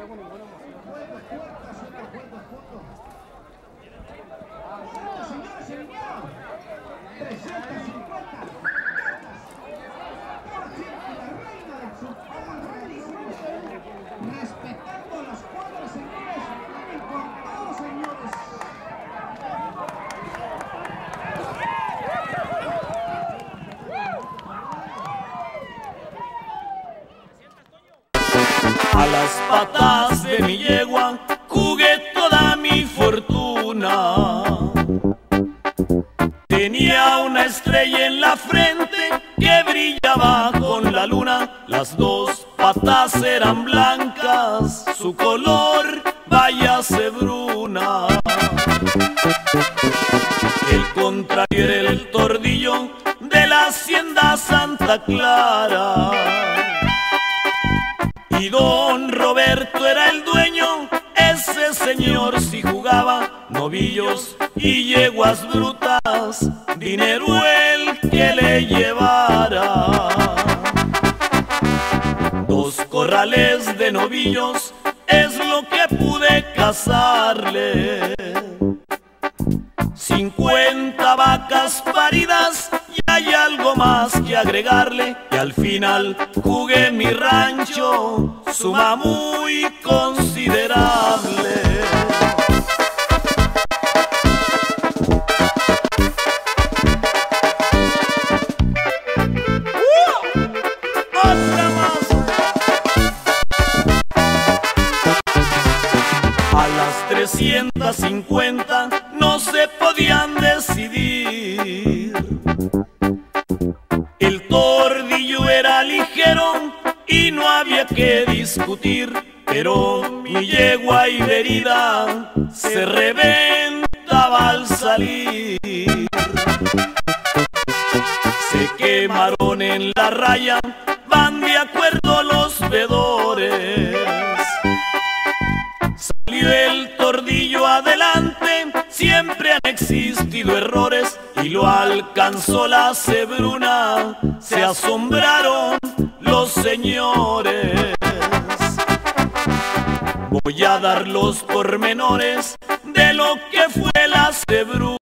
Respetando las cuadras, señores, vienen con todos, señores. A las patas de mi yegua jugué toda mi fortuna. Tenía una estrella en la frente que brillaba con la luna. Las dos patas eran blancas, su color vaya cebruna. El contrario era el tordillo de la hacienda Santa Clara. Y don Roberto era el dueño, ese señor sí jugaba novillos y yeguas brutas, dinero el que le llevara. Dos corrales de novillos es lo que pude cazarle. 50 vacas paridas y hay algo más que agregarle. Y al final jugué mi rancho, suma muy considerable. ¡Otra más! A las 350 no se podían decidir. El tordillo era ligero y no había que discutir, pero mi yegua herida se reventaba al salir. Se quemaron en la raya, van de acuerdo los vedores. Salió el tordillo adelante, siempre han existido errores, y lo alcanzó la cebruna, se asombraron los señores. Voy a dar los pormenores de lo que fue la cebruna.